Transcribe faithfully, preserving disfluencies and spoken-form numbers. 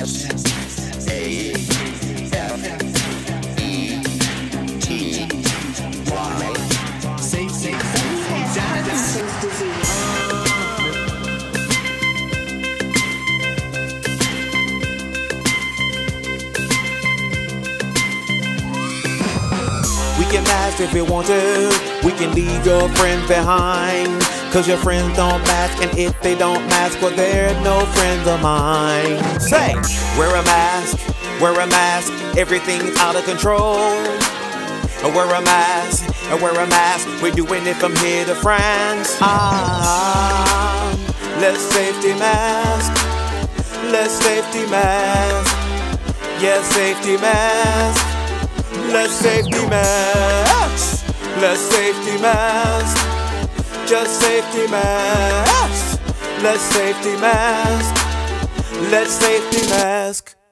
S A F E T Y. Safe, safe, safe disease. We can mask if we want to. We can leave your friends behind. Cause your friends don't mask, and if they don't mask, well, they're no friends of mine. Say, wear a mask, wear a mask, everything's out of control. Wear a mask, wear a mask, we're doing it from here to France. Ah, let's safety mask, let's safety mask, yes, safety mask. Let's safety mask, let's safety mask, just safety mask, let's safety mask, let's safety mask.